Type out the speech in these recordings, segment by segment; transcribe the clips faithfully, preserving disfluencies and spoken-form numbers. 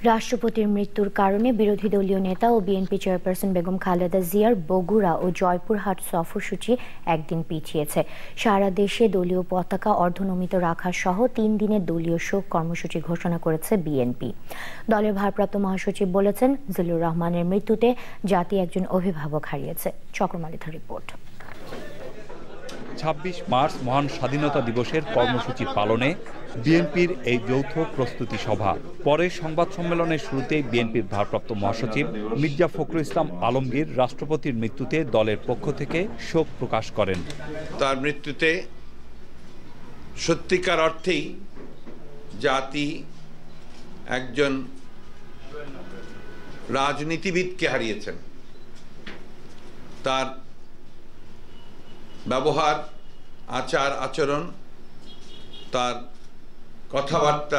রাষ্ট্রপতির মৃত্যুর কারণে বিরোধী দলীয় নেতা ও বিএনপি চেয়ারপারসন বেগম খালেদা জিয়ার বগুড়া ও জয়পুরহাট সফরসূচি একদিন পিছিয়েছে। সারা দেশে দলীয় পতাকা অর্ধনমিত রাখা সহ তিন দিনের দলীয় শোক কর্মসূচি ঘোষণা করেছে বিএনপি। দলের ভারপ্রাপ্ত মহাসচিব বলেছেন, জিল্লুর রহমানের মৃত্যুতে জাতি একজন অভিভাবক হারিয়েছে। চক্রমালিথা রিপোর্ট। ছাব্বিশ মার্চ মহান স্বাধীনতা দিবসের কর্মসূচি পালনে বিএনপির এই যৌথ প্রস্তুতি সভা। পরে সংবাদ সম্মেলনের শুরুতেই বিএনপির ভারপ্রাপ্ত মহাসচিব মির্জা ফখরুল ইসলাম আলমগীর রাষ্ট্রপতির মৃত্যুতে দলের পক্ষ থেকে শোক প্রকাশ করেন। তার মৃত্যুতে সত্যিকার অর্থেই জাতি একজন রাজনীতিবিদকে হারিয়েছেন। তার ব্যবহার, আচার আচরণ, তার কথাবার্তা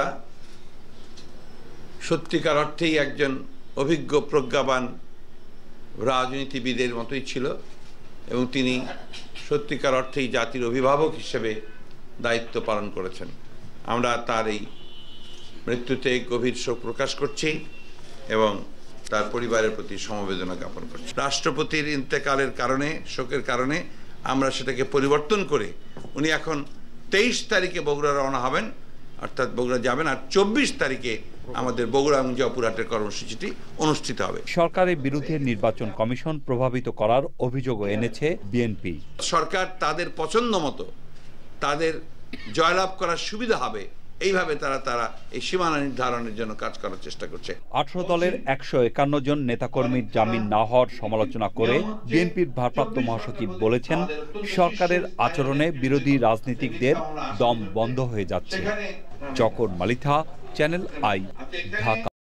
সত্যিকার অর্থেই একজন অভিজ্ঞ প্রজ্ঞাবান রাজনীতিবিদের মতোই ছিল এবং তিনি সত্যিকার অর্থেই জাতির অভিভাবক হিসেবে দায়িত্ব পালন করেছেন। আমরা তার এই মৃত্যুতে গভীর শোক প্রকাশ করছি এবং তার পরিবারের প্রতি সমবেদনা জ্ঞাপন করছি। রাষ্ট্রপতির ইন্তেকালের কারণে, শোকের কারণে আমরা সেটাকে পরিবর্তন করে উনি এখন তেইশ তারিখে বগুড়া রওনা হবেন, অর্থাৎ বগুড়া যাবেন, আর চব্বিশ তারিখে আমাদের বগুড়া এবং জয়পুরহাটের কর্মসূচিটি অনুষ্ঠিত হবে। সরকারের বিরুদ্ধে নির্বাচন কমিশন প্রভাবিত করার অভিযোগও এনেছে বিএনপি। সরকার তাদের পছন্দ মতো তাদের জয়লাভ করার সুবিধা হবে এইভাবে তারা তারা এই সীমানা নির্ধারণের জন্য কাজ করার চেষ্টা করছে। আঠারো দলের একশো একান্ন জন নেতাকর্মীর জামিন না হওয়ার সমালোচনা করে বিএনপির ভারপ্রাপ্ত মহাসচিব বলেছেন, সরকারের আচরণে বিরোধী রাজনীতিকদের দম বন্ধ হয়ে যাচ্ছে। Chakor Malitha, channel I, Dhaka.